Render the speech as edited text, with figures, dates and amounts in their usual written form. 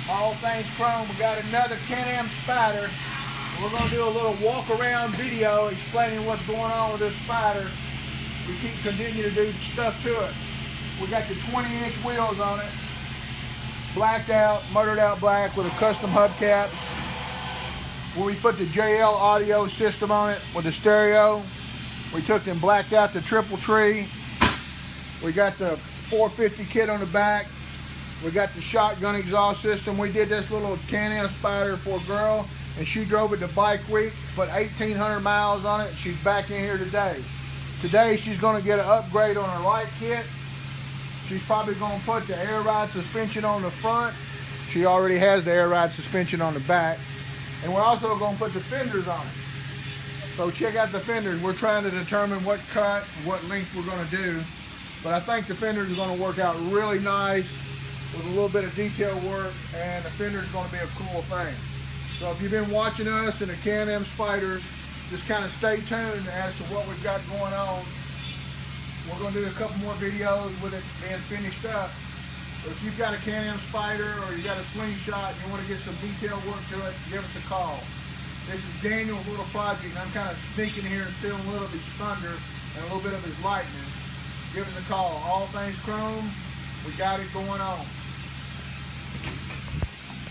All Things Chrome. We got another Can-Am Spyder. We're going to do a little walk around video explaining what's going on with this Spyder. We continue to do stuff to it. We got the 20-inch wheels on it, blacked out, murdered out black with a custom hubcap. When we put the JL audio system on it with the stereo, we took and blacked out the triple tree. We got the 450 kit on the back. We got the shotgun exhaust system. We did this little Can-Am Spyder for a girl, and she drove it to Bike Week, put 1,800 miles on it. She's back in here today. Today she's going to get an upgrade on her light kit. She's probably going to put the air ride suspension on the front. She already has the air ride suspension on the back. And we're also going to put the fenders on it. So check out the fenders. We're trying to determine what cut, what length we're going to do. But I think the fenders are going to work out really nice with a little bit of detail work, and the fender is going to be a cool thing. So if you've been watching us in the Can-Am Spyders, just kind of stay tuned as to what we've got going on. We're going to do a couple more videos with it being finished up. But if you've got a Can-Am Spyder or you got a Slingshot and you want to get some detailed work to it, give us a call. This is Daniel's little project, and I'm kind of sneaking here and stealing a little of his thunder and a little bit of his lightning. Give us a call. All Things Chrome, we got it going on.